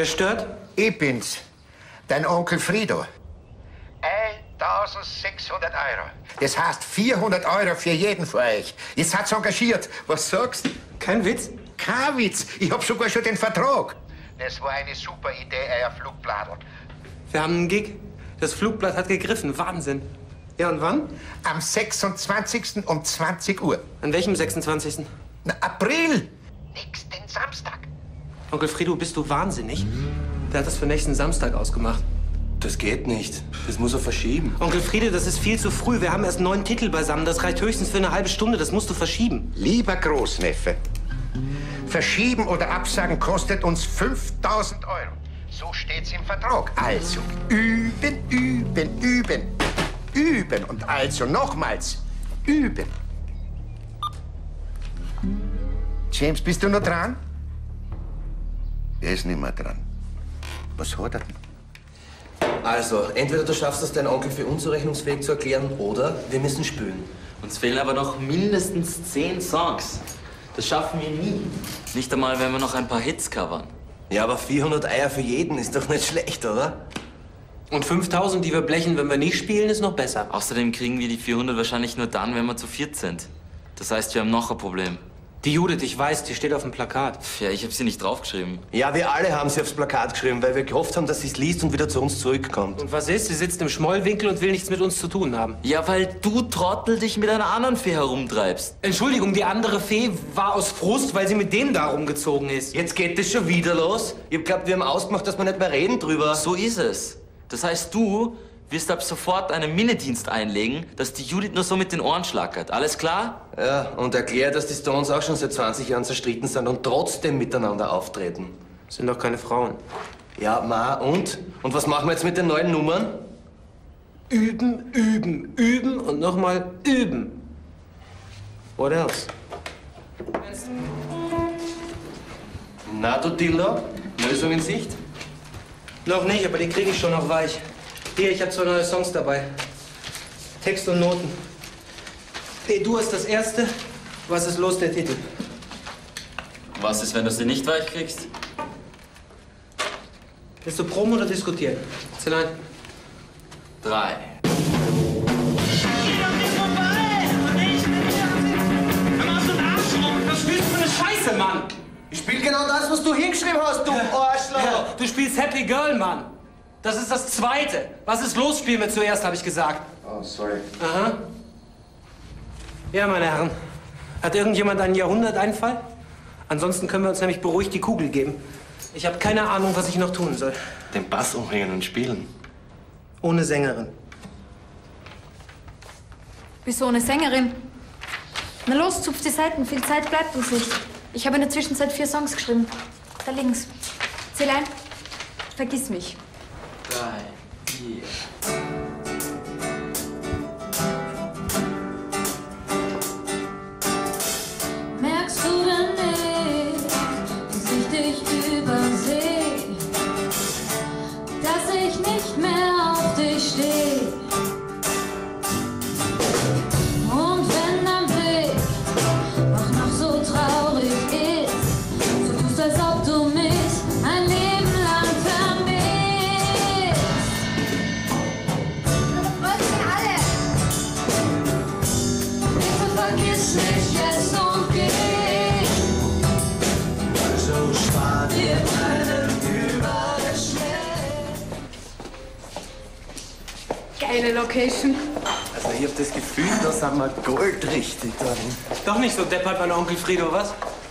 Wer stört? Ich bin's. Dein Onkel Frido. 1.600 €. Das heißt 400 € für jeden von euch. Jetzt hat's engagiert. Was sagst du? Kein Witz? Kein Witz. Ich hab sogar schon den Vertrag. Das war eine super Idee, euer Flugbladel. Wir haben einen Gig. Das Flugblatt hat gegriffen. Wahnsinn. Ja, und wann? Am 26. um 20 Uhr. An welchem 26.? Na, April. Nächsten Samstag. Onkel Frido, bist du wahnsinnig? Der hat das für nächsten Samstag ausgemacht. Das geht nicht. Das muss er verschieben. Onkel Friede, das ist viel zu früh. Wir haben erst 9 Titel beisammen. Das reicht höchstens für eine halbe Stunde. Das musst du verschieben. Lieber Großneffe, verschieben oder absagen kostet uns 5.000 €. So steht's im Vertrag. Also, üben, üben, üben. Üben und also nochmals üben. James, bist du noch dran? Er ist nicht mehr dran. Was hat er denn? Also, entweder du schaffst es, deinen Onkel für unzurechnungsfähig zu erklären, oder wir müssen spülen. Uns fehlen aber noch mindestens 10 Songs. Das schaffen wir nie. Nicht einmal, wenn wir noch ein paar Hits covern. Ja, aber 400 Eier für jeden ist doch nicht schlecht, oder? Und 5.000, die wir blechen, wenn wir nicht spielen, ist noch besser. Außerdem kriegen wir die 400 wahrscheinlich nur dann, wenn wir zu viert sind. Das heißt, wir haben noch ein Problem. Die Judith, ich weiß, die steht auf dem Plakat. Ja, ich habe sie nicht draufgeschrieben. Ja, wir alle haben sie aufs Plakat geschrieben, weil wir gehofft haben, dass sie es liest und wieder zu uns zurückkommt. Und was ist? Sie sitzt im Schmollwinkel und will nichts mit uns zu tun haben. Ja, weil du, Trottel, dich mit einer anderen Fee herumtreibst. Entschuldigung, die andere Fee war aus Frust, weil sie mit dem da rumgezogen ist. Jetzt geht es schon wieder los. Ich hab geglaubt, wir haben ausgemacht, dass wir nicht mehr reden drüber. So ist es. Das heißt, du wirst ab sofort einen Miniddienst einlegen, dass die Judith nur so mit den Ohren schlackert. Alles klar? Ja, und erklär, dass die Stones auch schon seit 20 Jahren zerstritten sind und trotzdem miteinander auftreten. Sind doch keine Frauen. Ja, Ma, und? Und was machen wir jetzt mit den neuen Nummern? Üben, üben, üben und nochmal üben. What else? Na, du Diller, Lösung in Sicht? Noch nicht, aber die kriege ich schon noch weich. Hier, ich habe 2 neue Songs dabei. Text und Noten. Hey, du hast das erste. Was ist los, der Titel? Was ist, wenn du sie nicht weich kriegst? Willst du proben oder diskutieren? Zähl ein. 3. Was spielst du für eine Scheiße, Mann? Ich spiel genau das, was du hingeschrieben hast, du Arschloch! Ja, du spielst Happy Girl, Mann. Das ist das Zweite. Was ist los, spielen wir zuerst, habe ich gesagt. Oh, sorry. Aha. Ja, meine Herren. Hat irgendjemand einen Jahrhunderteinfall? Ansonsten können wir uns nämlich beruhigt die Kugel geben. Ich habe keine Ahnung, was ich noch tun soll. Den Bass umhängen und spielen. Ohne Sängerin. Wieso ohne Sängerin? Na los, zupf die Seiten. Viel Zeit bleibt uns nicht. Ich habe in der Zwischenzeit 4 Songs geschrieben. Da links. Zähl ein. Vergiss mich. 3, 4. Merkst du denn nicht, dass ich dich übersehe? Dass ich nicht mehr auf dich stehe? Und wenn dein Blick auch noch so traurig ist, so tust, als ob du mich ein Leben lang vermisst. Was denn alle? Bitte vergiss mich jetzt und geh. Also spar dir Einen Überschnitt. Geile Location. Also ich hab das Gefühl, da sind wir goldrichtig drin. Doch nicht so deppert, mein Onkel Frido, was?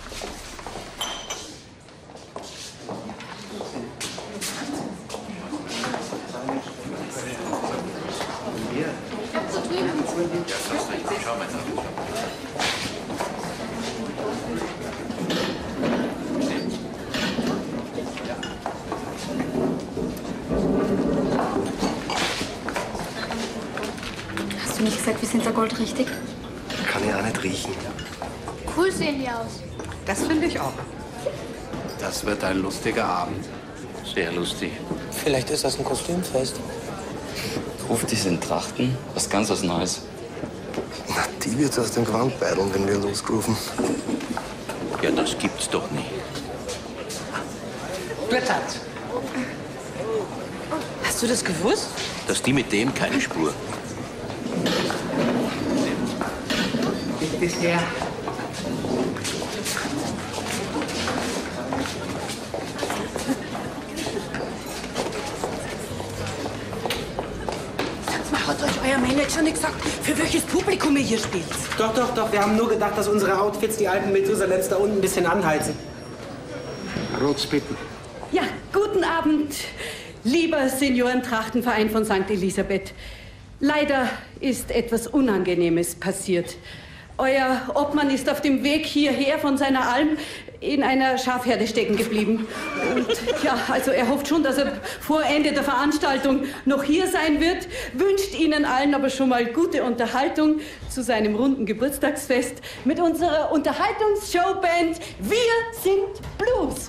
Hast du nicht gesagt, wir sind da goldrichtig? Kann ich auch nicht riechen. Cool sehen die aus. Das finde ich auch. Das wird ein lustiger Abend. Sehr lustig. Vielleicht ist das ein Kostümfest. Ruft die sind Trachten? Was ganz was Neues. Na, die wird's aus dem Gewand beideln, wenn wir losrufen. Ja, das gibt's doch nicht. Blättert. Hast du das gewusst? Dass die mit dem keine Spur. Bitte sehr. Hat euch euer Manager nicht gesagt, für welches Publikum ihr hier spielt? Doch. Wir haben nur gedacht, dass unsere Outfits die alten Methusalems da unten ein bisschen anheizen. Rots bitten. Ja, guten Abend, lieber Seniorentrachtenverein von St. Elisabeth. Leider ist etwas Unangenehmes passiert. Euer Obmann ist auf dem Weg hierher von seiner Alm in einer Schafherde stecken geblieben. Und ja, also er hofft schon, dass er vor Ende der Veranstaltung noch hier sein wird, wünscht Ihnen allen aber schon mal gute Unterhaltung zu seinem runden Geburtstagsfest mit unserer Unterhaltungsshowband Wir sind Blues.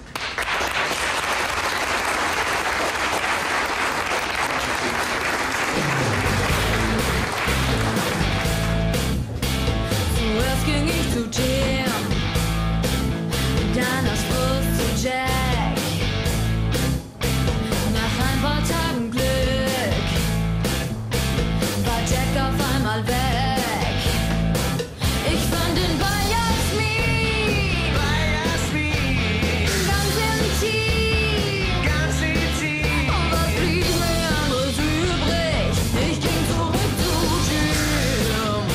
Zuerst ging ich zu Jim, dann aus Brust zu Jack. Nach ein paar Tagen Glück war Jack auf einmal weg. Ich fand ihn bei Jasmin, ganz intim. Und was blieb mir anderes übrig? Ich ging zurück zu Jim.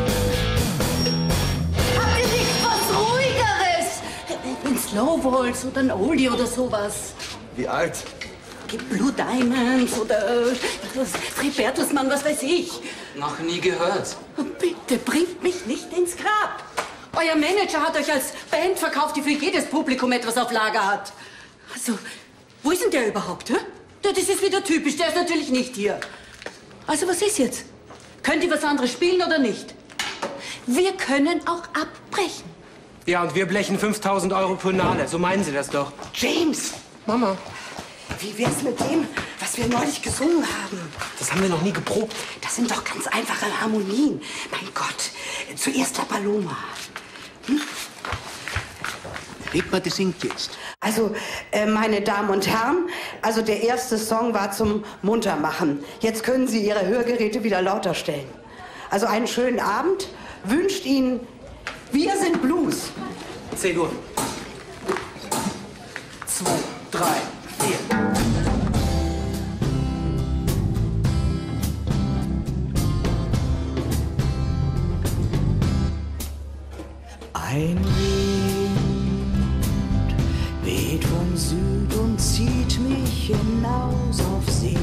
Habt ihr nicht was Ruhigeres? Ein Slowwaltz oder ein Oldie oder sowas. Wie alt? Blue Diamonds oder Fred Bertelsmann, was weiß ich. Noch nie gehört. Bitte bringt mich nicht ins Grab. Euer Manager hat euch als Band verkauft, die für jedes Publikum etwas auf Lager hat. Also, wo ist denn der überhaupt? Hä? Das ist wieder typisch, der ist natürlich nicht hier. Also, was ist jetzt? Könnt ihr was anderes spielen oder nicht? Wir können auch abbrechen. Ja, und wir blechen 5.000 Euro Punale. So meinen Sie das doch. James, Mama, wie wär's mit dem, was wir neulich gesungen haben? das haben wir noch nie geprobt. Das sind doch ganz einfache Harmonien. Mein Gott, zuerst La Paloma. Red mal, das singt jetzt. Also, meine Damen und Herren, also der erste Song war zum Muntermachen. Jetzt können Sie Ihre Hörgeräte wieder lauter stellen. Also einen schönen Abend wünscht Ihnen Wir sind Blues. 10 Uhr. 2, 3, 4. Ein Wind weht vom Süd und zieht mich hinaus auf See.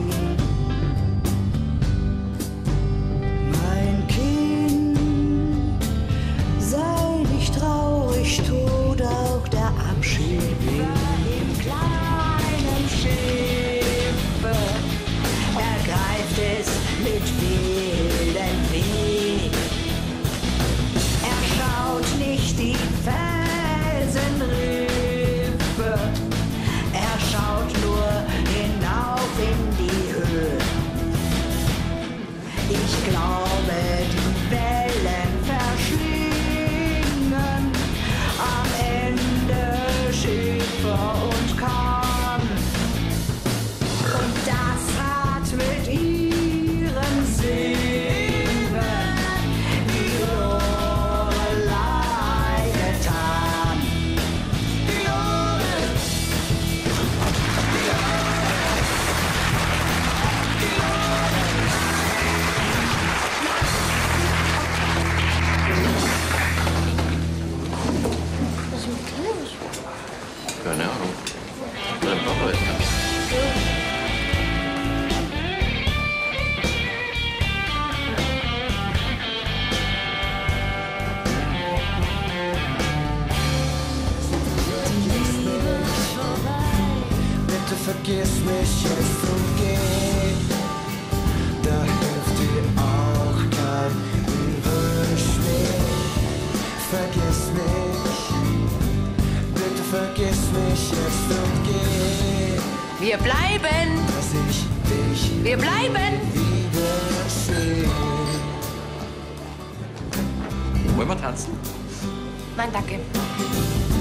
Mein Kind, sei nicht traurig, tut auch der Abschied weh. Im kleinen Schiffe ergreift es mit wildem Weg. Er schaut nicht die Felsenriffe, er schaut nur hinauf in die Höhe. Ich glaube, die Wellen verschlingen am Ende Schiffer und Kahn. Und das hat mit ihrem Singen die Lorelei getan. Die Lorelei. Keine Ahnung. Dein Papa ist da. Bitte vergiss mich jetzt und geh. Da hilft dir auch kein Wünsch mich. Vergiss mich. Bitte vergiss mich jetzt und geh. Wir bleiben. Dass ich dich Wir bleiben. wiedersehe. Wollen wir tanzen? Nein, danke.